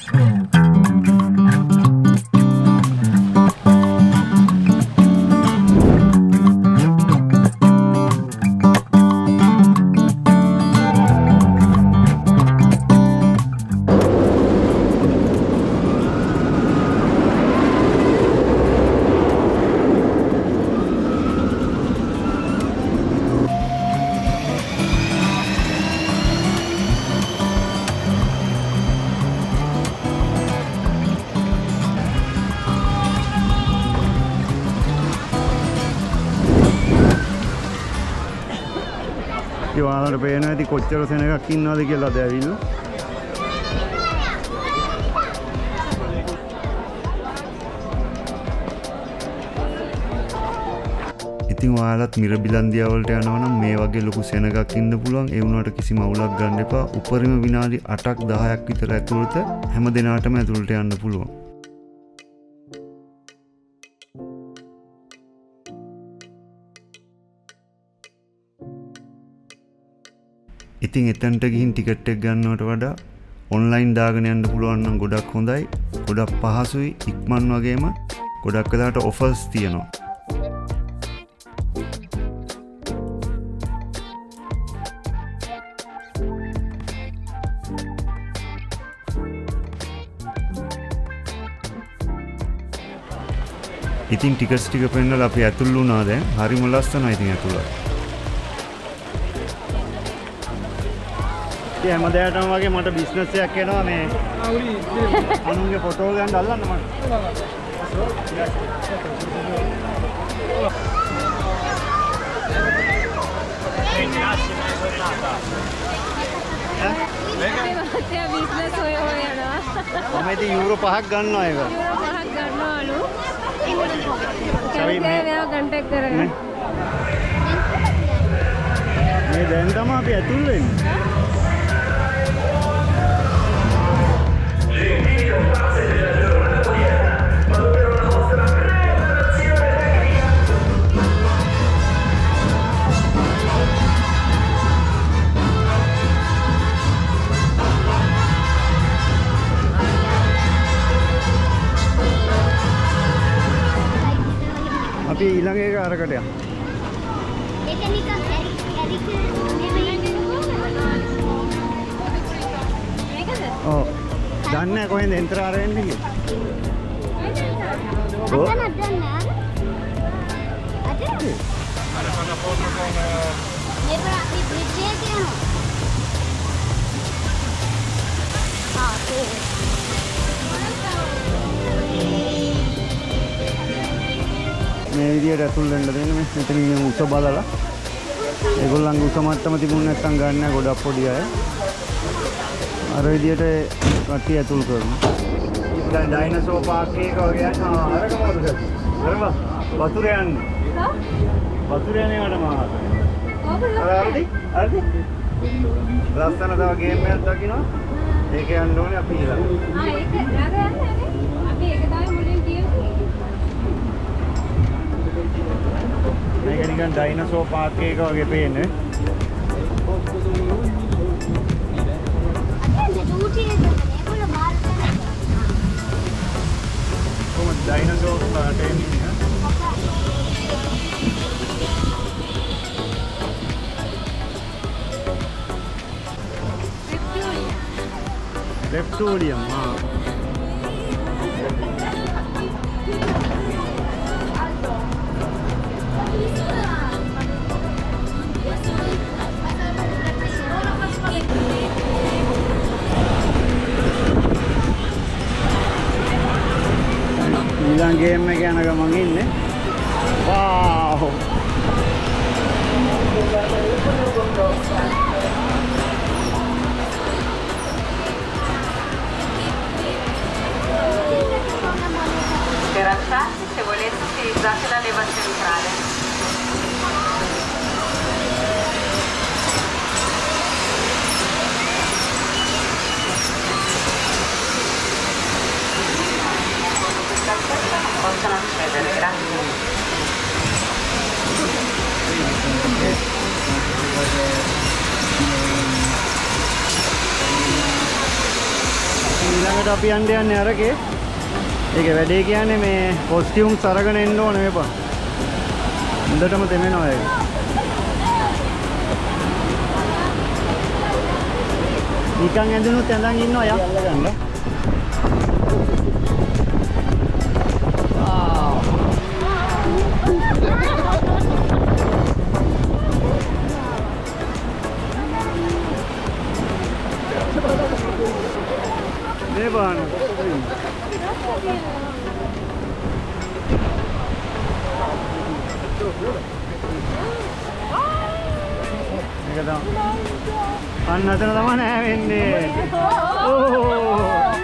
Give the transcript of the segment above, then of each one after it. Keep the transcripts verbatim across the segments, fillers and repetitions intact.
ඔයාලට පේනවා ඇති කොච්චර සෙනගක් ඉන්නවද කියලා අද ඇවිල්ලා. ඉතින් ඔයාලත් මිර බිලන්දියා වලට යනවා නම් මේ වගේ ලොකු සෙනගක් ඉන්න පුළුවන්. ඒ වුණාට කිසිම අවුලක් ගන්න එපා. උපරිම විනාඩි අටක් දහයක් විතර ඇතුළත හැම දිනාටම ඇතුළට යන්න පුළුවන්. ඉතින් එතනට ගිහින් ටිකට් එක ගන්නවට වඩා ඔන්ලයින් දාගෙන යන්න පුළුවන් නම් ගොඩක් හොඳයි. ගොඩක් පහසුයි, ඉක්මන් වගේම ගොඩක් වෙලාවට ඔෆර්ස් තියෙනවා. ඉතින් ටිකට්ස් ටික පෙන්නලා අපි ඇතුල් වුණා දැන්. හරිම ලස්සනයි ඉතින් ඇතුළ. හැමදාටම වගේ මට බිස්නස් එකක් එනවා මේ අනුන්ගේ ෆොටෝ ගන්න අල්ලන්න මට. බිස්නස් ඔය ඔය යනවා. මම ඉතින් යූරෝ පහක් ගන්නවා ඒක. යූරෝ පහක් ගන්නවලු. කැමති නෑ කන්ටැක්ට් කරගන්න. මේ දැන් තමයි අපි ඇතුල් වෙන්නේ. අපි ඊළඟ එක අරකට යමු. ඒක නිකන් ඇරි ඇරි නෙමෙයි. මේකද? ඔව්. දන්නේ නැහැ කොහෙන්ද එන්ටර් ආරෙන්නේ කියලා. ඔව්. අතන දන්නේ නැහැ. අතන. අර පොන ෆෝටෝ කොන මේ ප්‍රාපි බ්‍රිජ් එකේ යනවා. ආ ඒ මේ විදියට ඇතුල් වෙන්න දෙන්න මේ මෙතන ඉන්න උස බලලා ඒගොල්ලන්ගේ උස මට්ටම තිබුණ නැත්නම් ගන්න නැහැ ගොඩක් පොඩි අය අර විදියට කට්ටිය ඇතුල් කරනවා දැන් ඩයිනසෝ පාක් එක වගේ යන අරක මොකද කරලා වතුර යන්නේ වතුර යන්නේ මට මාත් හරි හරි ලස්සන තව ගේම් එකක් දකින්න ඒක යන්න ඕනේ අපි ඊළඟ ආ ඒක ළඟ යන්නේ අපි ඒක තමයි මුලින් කියන්නේ මේක නිකන් ඩයිනසෝ පාක් එක වගේ පේන්නේ. කොහොමද ඩයිනසෝ ටේමින් එක? Reptilium. Ah. ඊළඟ ගේම් එක යන ගමන් ඉන්නේ. Wow. Per alzarsi, se volete, utilizzate la leva centrale. Possono accedere, grazie. ඊළඟට අපි යන්න යන්නේ අරකේ. ඒකේ වැඩේ කියන්නේ මේ කොස්ටියුම්ස් අරගෙන එන්න ඕනේ මේපා. හොඳටම තෙමෙනවා ඒක. නිකන් ඇඳුනුත් ඇඳන් ඉන්නවා යා. ගන්න. මේ බාන. මේක තමයි. අන්න අතන තමයි නෑ වෙන්නේ. ඕ.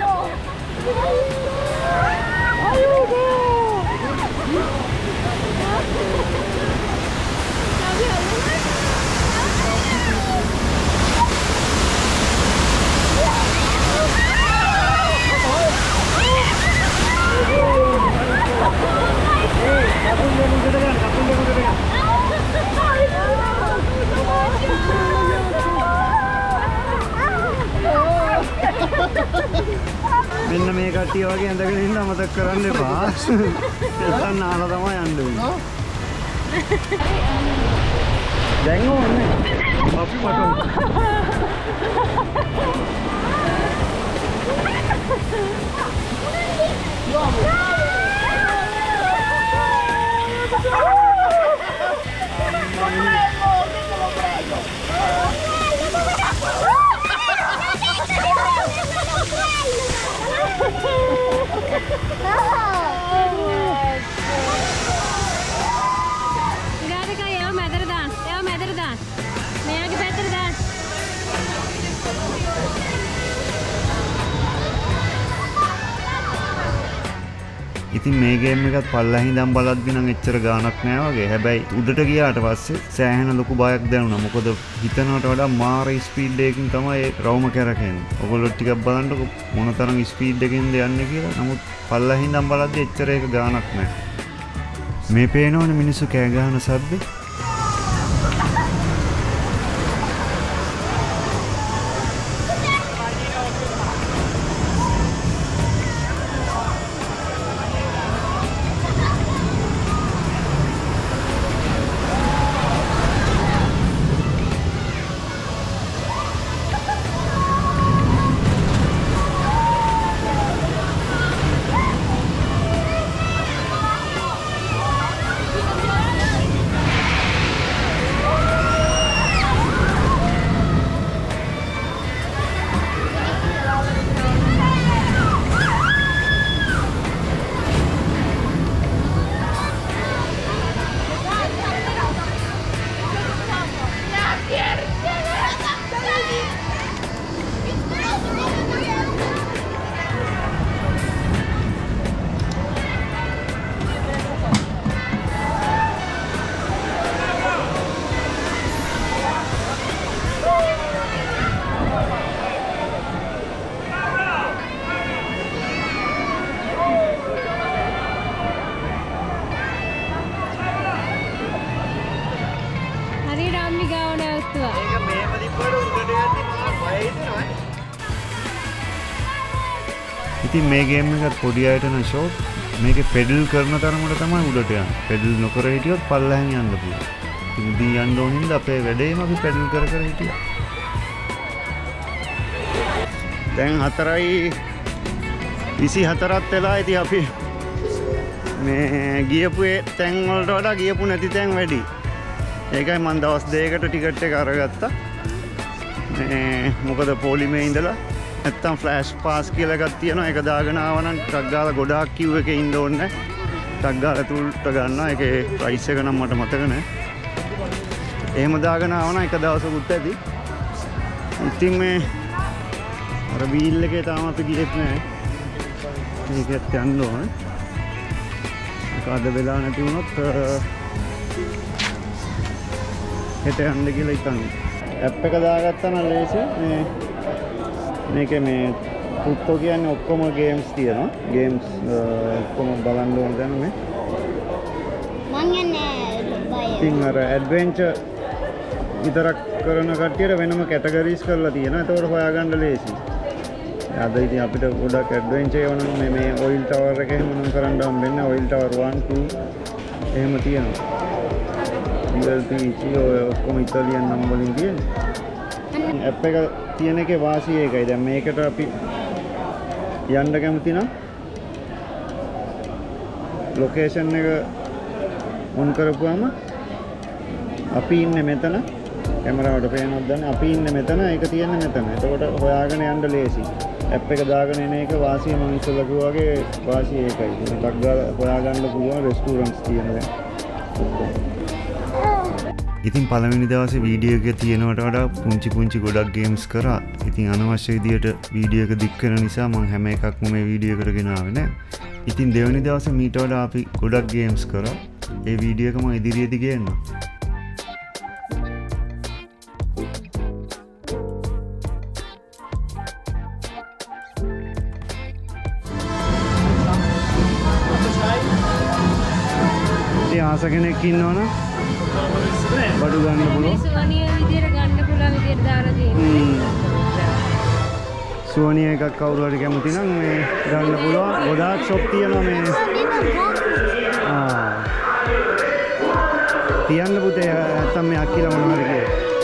මෙන්න මේ කට්ටිය වගේ ඇඳගෙන ඉන්න අමතක කරන්න එපා. නැත්නම් නාලා තමයි යන්න වෙන්නේ. දැන් ඕනේ. අප්පටෝ. ඉතින් මේ ගේම් එකත් පල්ලෙහා ඉඳන් බලද්දි නම් එච්චර ගාණක් නෑ වගේ. හැබැයි උඩට ගියාට පස්සේ සෑහෙන ලොකු බයක් දැනුණා. මොකද හිතනවට වඩා මාර ස්පීඩ් එකකින් තමයි රවුම කරකෙන්නේ. ඔයගොල්ලෝ ටිකක් බලන්නකො මොන තරම් ස්පීඩ් එකකින්ද යන්නේ කියලා. නමුත් පල්ලෙහා ඉඳන් බලද්දි එච්චර ඒක ගාණක් නෑ. මේ පේනවනේ මිනිස්සු කෑ ගහන සද්දේ. ඉතින් මේ ගේම් එකත් පොඩි අයට නම් ෂෝට්. මේකේ පෙඩල් කරන තරමට තමයි උඩට යන්නේ. පෙඩල් නොකර හිටියොත් පල්ලෙහාන් යන්න පුළුවන්. ඉතින් උඩින් යන්න ඕනින්ද අපේ වැඩේම අපි පෙඩල් කර කර හිටියා. දැන් හතරයි විසිහතරක් වෙලා. ඉතින් අපි මේ ගියපු තැන් වලට වඩා ගියපු නැති තැන් වැඩි. ඒකයි මම දවස් දෙකකට ටිකට් එක අරගත්තා. මේ මොකද පොලිමේ ඉඳලා නැත්තම් ෆ්ලෑෂ් පාස් කියලා එකක් තියෙනවා. ඒක දාගෙන ආවනම් ට්‍රක් ගාලා ගොඩාක් කිව් එකේ ඉන්න ඕනේ නැහැ. ට්‍රක් ගාලා තුල්ට ගන්නවා. ඒකේ ප්‍රයිස් එක නම් මට මතක නැහැ. එහෙම දාගෙන ආවනම් එක දවසකුත් ඇති. ඉතින් මේ අර වීල් එකේ තාම අපි ගියෙත් නැහැ. මේකත් යන්න ඕනේ. ඒක අද වෙලා නැති වුණොත් හෙට යන්න කියලා හිතන්නේ. ඇප් එක දාගත්තා නම් ලේසි. මේ මේකේ මේ පුත්තෝ කියන්නේ ඔක්කොම ගේම්ස් තියෙනවා. ගේම්ස් ඔක්කොම බලන්න ඕන දැන් මේ. මං යන්නේ බය. ඉතින් අර ඇඩ්වෙන්චර් විතරක් කරන කට්ටියට වෙනම කැටගරිස් කරලා තියෙනවා. ඒතකොට හොයාගන්න ලේසි. අද ඉතින් අපිට ගොඩක් ඇඩ්වෙන්චර් වෙනවා මේ මේ ඔයිල් ටවර් එක එහෙම නම් කරන්න හම්බෙන්නේ ඔයිල් ටවර් one two එහෙම තියෙනවා. ඊවල තියෙච්චි ඔය ඔක්කොම ඉතාලියන් නම් වලින් තියෙන්නේ. ඇප් එක තියෙන එකේ වාසිය ඒකයි. දැන් මේකට අපි යන්න කැමති නම් ලොකේෂන් එක ඔන් කරපුවාම අපි ඉන්නේ මෙතන කැමරාවට පේනවද දන්නේ අපි ඉන්නේ මෙතන ඒක තියෙන්නේ මෙතන. එතකොට හොයාගෙන යන්න ලේසි. ඇප් එක දාගෙන එන එක වාසිය මම ඉස්සෙල්ලා කිව්වා වගේ වාසිය ඒකයි. ටක් ගාලා හොයාගන්න පුළුවන් රෙස්ටුරන්ට්ස් තියෙන දැන්. ඉතින් පළවෙනි දවසේ වීඩියෝ එක තියෙනවට වඩා පුංචි පුංචි ගොඩක් ගේම්ස් කරා. ඉතින් අනවශ්‍ය විදියට වීඩියෝ එක දික් කරන නිසා මම හැම එකක්ම මේ වීඩියෝ එකට ගෙනාවේ නෑ. ඉතින් දෙවෙනි දවසේ මීට වඩා අපි ගොඩක් ගේම්ස් කරා. ඒ වීඩියෝ එක මම ඉදිරියේදී ගේන්නම්. ආස කෙනෙක් ඉන්නවනම් බඩු ගන්න පුළුවන්. සුවනිය විදියට ගන්න පුළුවන් විදියට දාලා තියෙනවා. සුවනිය එකක් කවුරු හරි කැමති නම් මේ ගන්න පුළුවන්. ගොඩාක් ෂොප් තියෙනවා මේ. ආ. තියන්න පුතේ නැත්තම් මේ අක්කිලා මොනවා හරි කියලා.